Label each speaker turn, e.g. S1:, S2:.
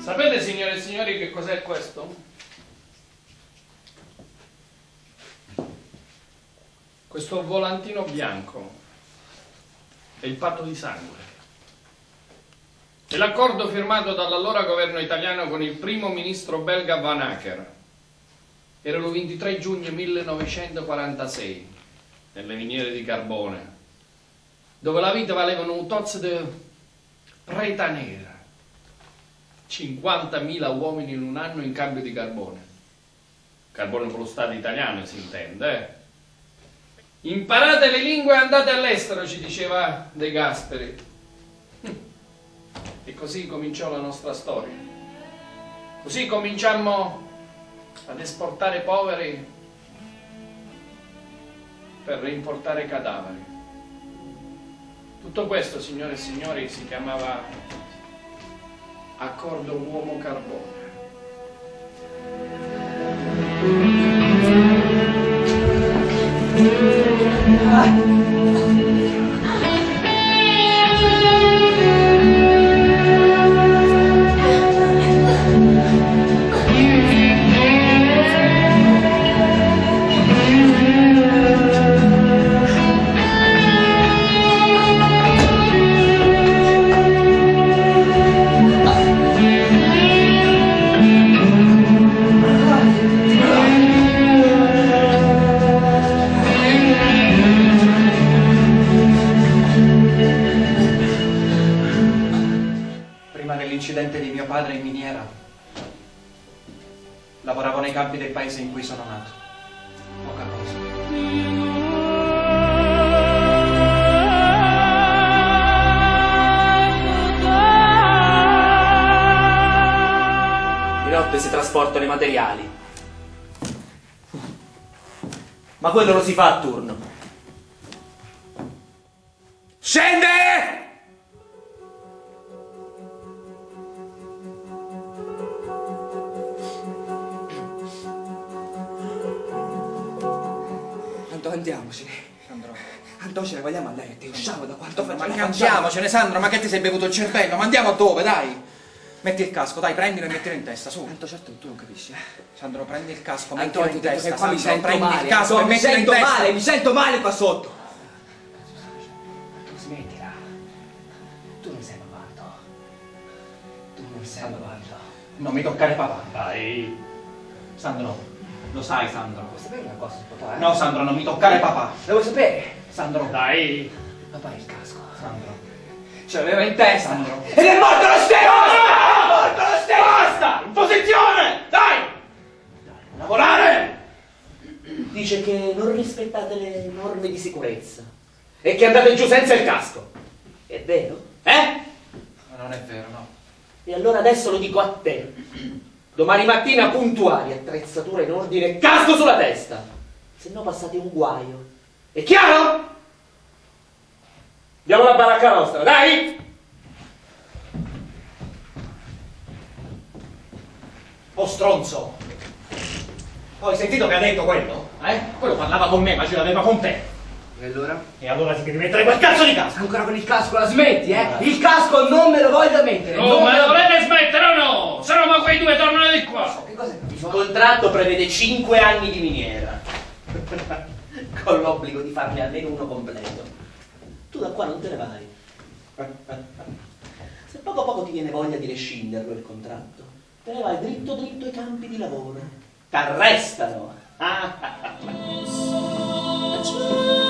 S1: Sapete, signore e signori, che cos'è questo? Questo volantino bianco è il patto di sangue. È l'accordo firmato dall'allora governo italiano con il primo ministro belga Van Acker. Era il 23 giugno 1946, nelle miniere di carbone, dove la vita valeva un tozzo di preta nera. 50.000 uomini in un anno in cambio di carbone. Carbone con lo Stato italiano, si intende, eh? Imparate le lingue e andate all'estero, ci diceva De Gasperi. E così cominciò la nostra storia. Così cominciammo ad esportare poveri per reimportare cadaveri. Tutto questo, signore e signori, si chiamava Accordo uomo-carbone.
S2: L'incidente di mio padre in miniera, lavoravo nei campi del paese in cui sono nato. Poca cosa.
S3: Di notte si trasportano i materiali. Ma quello lo si fa a turno. Scende!
S2: Andiamocene.
S4: Sandro.
S2: Anto, ce ne vogliamo a letto, usciamo da quanto
S4: Ma
S2: facciamo.
S4: andiamocene, Sandro, ma che ti sei bevuto il cervello? Ma andiamo a dove, dai? Metti il casco, dai, prendilo e mettilo in testa, su.
S2: Anto, certo tu non capisci,
S4: Sandro, prendi il casco,
S2: Anto,
S4: mettilo in testa.
S2: che qua mi
S4: Sandro,
S2: sento
S4: prendi
S2: male.
S4: il casco
S2: Anto,
S4: e mettilo in testa.
S2: mi sento male qua sotto.
S3: Tu smettila. Tu non sei bavardo. Tu non sei bavardo.
S4: Non mi toccare papà.
S1: Dai.
S4: Sandro, lo sai, Sandro.
S3: Vuoi sapere una cosa, papà?
S4: No, Sandro, non mi toccare papà.
S3: Lo vuoi sapere?
S4: Sandro.
S1: Dai.
S3: Papà il casco.
S4: Sandro.
S3: Ce l'aveva in testa.
S4: Sandro.
S3: Ed è morto lo stesso! È morto lo stesso!
S1: Basta! In posizione! Dai! Lavorare!
S3: Dice che non rispettate le norme di sicurezza e che andate giù senza il casco. È vero?
S4: Ma non è vero, no.
S3: E allora adesso lo dico a te. Domani mattina puntuali, attrezzatura in ordine, casco sulla testa. Se no passate un guaio. È chiaro? Andiamo alla baracca nostra, dai!
S4: Oh, stronzo! Oh, hai sentito che ha detto quello? Quello parlava con me, ma ce l'aveva con te.
S3: E allora?
S4: E allora ti devi mettere quel cazzo di casco!
S3: Ancora con il casco la smetti, eh? Il casco non me lo voglio mettere!
S1: Oh, ma lo volete smettere o no? Se no, ma quei due tornano di qua.
S3: Che cos'è? Il contratto prevede 5 anni di miniera. Con l'obbligo di farne almeno uno completo. Tu da qua non te ne vai. Se poco a poco ti viene voglia di rescinderlo il contratto, te ne vai dritto dritto ai campi di lavoro. T'arrestano.